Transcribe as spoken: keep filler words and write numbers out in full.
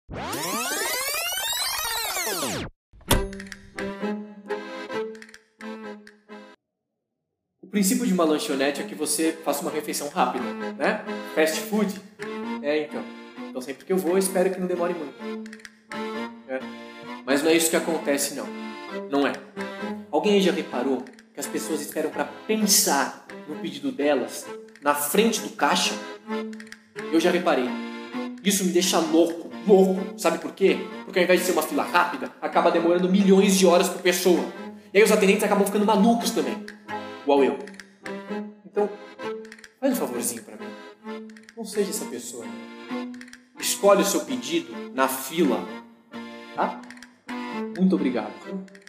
O princípio de uma lanchonete é que você faça uma refeição rápida, né? Fast food. É, então. Então sempre que eu vou, eu espero que não demore muito. É. Mas não é isso que acontece, não. Não é. Alguém aí já reparou que as pessoas esperam para pensar no pedido delas na frente do caixa? Eu já reparei. Isso me deixa louco, louco. Sabe por quê? Porque ao invés de ser uma fila rápida, acaba demorando milhões de horas por pessoa. E aí os atendentes acabam ficando malucos também. Igual eu. Então, faz um favorzinho pra mim. Não seja essa pessoa. Escolhe o seu pedido na fila. Tá? Muito obrigado.